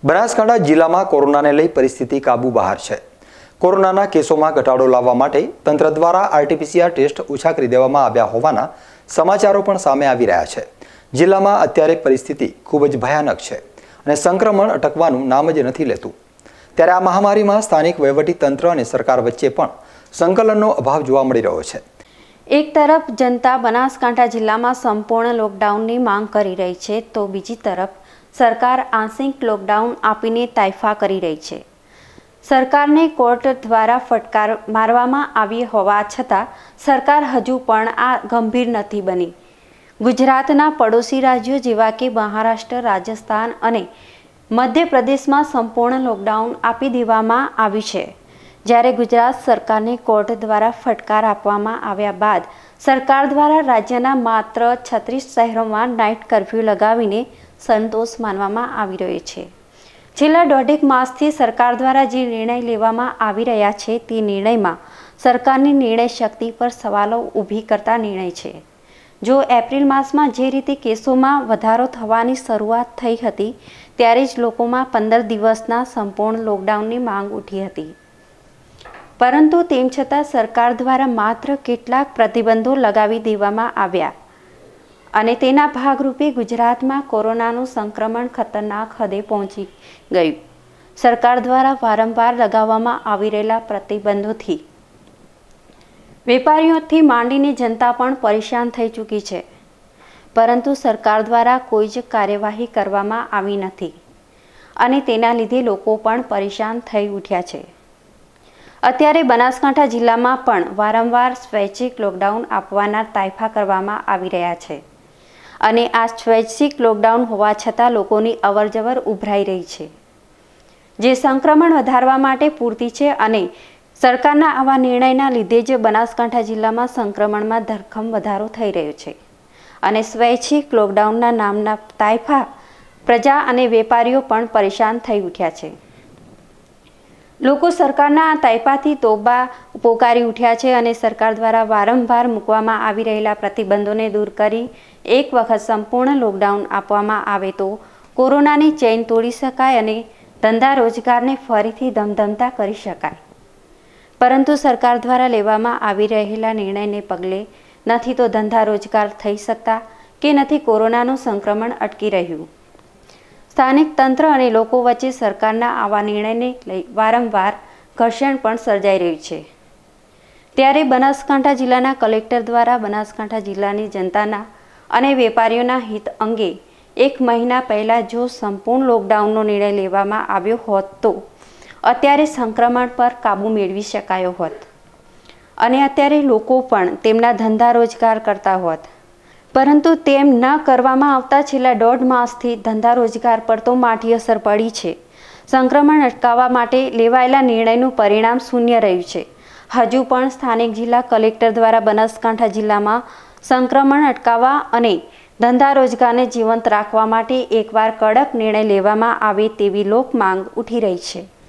બનાસકાંઠા જિલ્લામાં કોરોનાને લઈ પરિસ્થિતિ કાબુ બહાર છે। કોરોનાના કેસોમાં ઘટાડો લાવવા માટે તંત્ર દ્વારા આરટીપીસીઆર ટેસ્ટ ઓછા કરી દેવામાં આવ્યા હોવાના સમાચારો પણ સામે આવી રહ્યા છે। જિલ્લામાં અત્યારે પરિસ્થિતિ ખૂબ જ ભયાનક છે અને સંક્રમણ અટકવાનું નામ જ નથી લેતું। ત્યારે આ મહામારીમાં સ્થાનિક વહીવટી તંત્ર અને સરકાર વચ્ચે પણ સંકલનનો અભાવ જોવા મળી રહ્યો છે। એક તરફ જનતા બનાસકાંઠા જિલ્લામાં સંપૂર્ણ લોકડાઉનની માંગ કરી રહી છે, તો બીજી તરફ સરકાર આંશિક લોકડાઉન આપીને તાઇફા કરી રહી છે। સરકારને કોર્ટ દ્વારા ફટકાર મારવામાં આવી હોવા છતાં સરકાર હજુ પણ આ ગંભીર નથી બની। ગુજરાતના પડોશી રાજ્યો જેવા કે મહારાષ્ટ્ર, રાજસ્થાન અને મધ્યપ્રદેશમાં સંપૂર્ણ લોકડાઉન આપી દેવામાં આવ્યું છે, જ્યારે ગુજરાત સરકારને કોર્ટ દ્વારા ફટકાર આપવામાં આવ્યા બાદ સરકાર દ્વારા રાજ્યના માત્ર 36 શહેરોમાં નાઇટ કર્ફ્યુ લગાવીને સંતોષ માનવામાં આવી રહ્યો છે। છેલ્લા દોઢેક માસથી સરકાર દ્વારા જે નિર્ણય લેવામાં આવી રહ્યા છે તે નિર્ણયમાં સરકારની નિર્ણય શક્તિ પર સવાલો ઊભી કરતા નિર્ણય છે। જો એપ્રિલ માસમાં જે રીતે કેસોમાં વધારો થવાની શરૂઆત થઈ હતી ત્યારે જ લોકોમાં 15 દિવસના સંપૂર્ણ લોકડાઉનની માંગ ઉઠી હતી, પરંતુ તેમ છતાં સરકાર દ્વારા માત્ર કેટલાક પ્રતિબંધો લગાવી દેવામાં આવ્યા અને તેના ભાગરૂપે ગુજરાતમાં કોરોનાનું સંક્રમણ ખતરનાક હદે પહોંચી ગયું। સરકાર દ્વારા વારંવાર લગાવવામાં આવી રહેલા પ્રતિબંધોથી વેપારીઓથી માંડીને જનતા પણ પરેશાન થઈ ચૂકી છે, પરંતુ સરકાર દ્વારા કોઈ જ કાર્યવાહી કરવામાં આવી નથી અને તેના લીધે લોકો પણ પરેશાન થઈ ઉઠ્યા છે। અત્યારે બનાસકાંઠા જિલ્લામાં પણ વારંવાર સ્વૈચ્છિક લોકડાઉન આપવાના તાઇફા કરવામાં આવી રહ્યા છે અને આ સ્વૈચ્છિક લોકડાઉન હોવા છતાં લોકોની અવરજવર ઉભરાઈ રહી છે, જે સંક્રમણ વધારવા માટે પૂરતી છે અને સરકારના આવા નિર્ણયના લીધે જ બનાસકાંઠા જિલ્લામાં સંક્રમણમાં ધરખમ વધારો થઈ રહ્યો છે અને સ્વૈચ્છિક લોકડાઉનના નામના તાઇફા પ્રજા અને વેપારીઓ પણ પરેશાન થઈ ઉઠ્યા છે। લોકો સરકારના આ તાઇફાથી તોબા પોકારી ઉઠ્યા છે અને સરકાર દ્વારા વારંવાર મૂકવામાં આવી રહેલા પ્રતિબંધોને દૂર કરી એક વખત સંપૂર્ણ લોકડાઉન આપવામાં આવે તો કોરોનાની ચેઇન તોડી શકાય અને ધંધા રોજગારને ફરીથી ધમધમતા કરી શકાય, પરંતુ સરકાર દ્વારા લેવામાં આવી રહેલા નિર્ણયને પગલે નથી તો ધંધા રોજગાર થઈ શકતા કે નથી કોરોનાનું સંક્રમણ અટકી રહ્યું। સ્થાનિક તંત્ર અને લોકો વચ્ચે સરકારના આવા નિર્ણયને લઈ વારંવાર ઘર્ષણ પણ સર્જાઈ રહ્યું છે। ત્યારે બનાસકાંઠા જિલ્લાના કલેક્ટર દ્વારા બનાસકાંઠા જિલ્લાની જનતાના અને વેપારીઓના હિત અંગે 1 મહિના પહેલાં જો સંપૂર્ણ લોકડાઉનનો નિર્ણય લેવામાં આવ્યો હોત તો અત્યારે સંક્રમણ પર કાબૂ મેળવી શકાયો હોત અને અત્યારે લોકો પણ તેમના ધંધા રોજગાર કરતા હોત, પરંતુ તેમ ન કરવામાં આવતા છેલ્લા 1.5 માસથી ધંધા રોજગાર પર તો માઠી અસર પડી છે। સંક્રમણ અટકાવવા માટે લેવાયેલા નિર્ણયનું પરિણામ શૂન્ય રહ્યું છે। હજુ પણ સ્થાનિક જિલ્લા કલેક્ટર દ્વારા બનાસકાંઠા જિલ્લામાં સંક્રમણ અટકાવવા અને ધંધા રોજગારને જીવંત રાખવા માટે એકવાર કડક નિર્ણય લેવામાં આવે તેવી લોક માંગ ઉઠી રહી છે।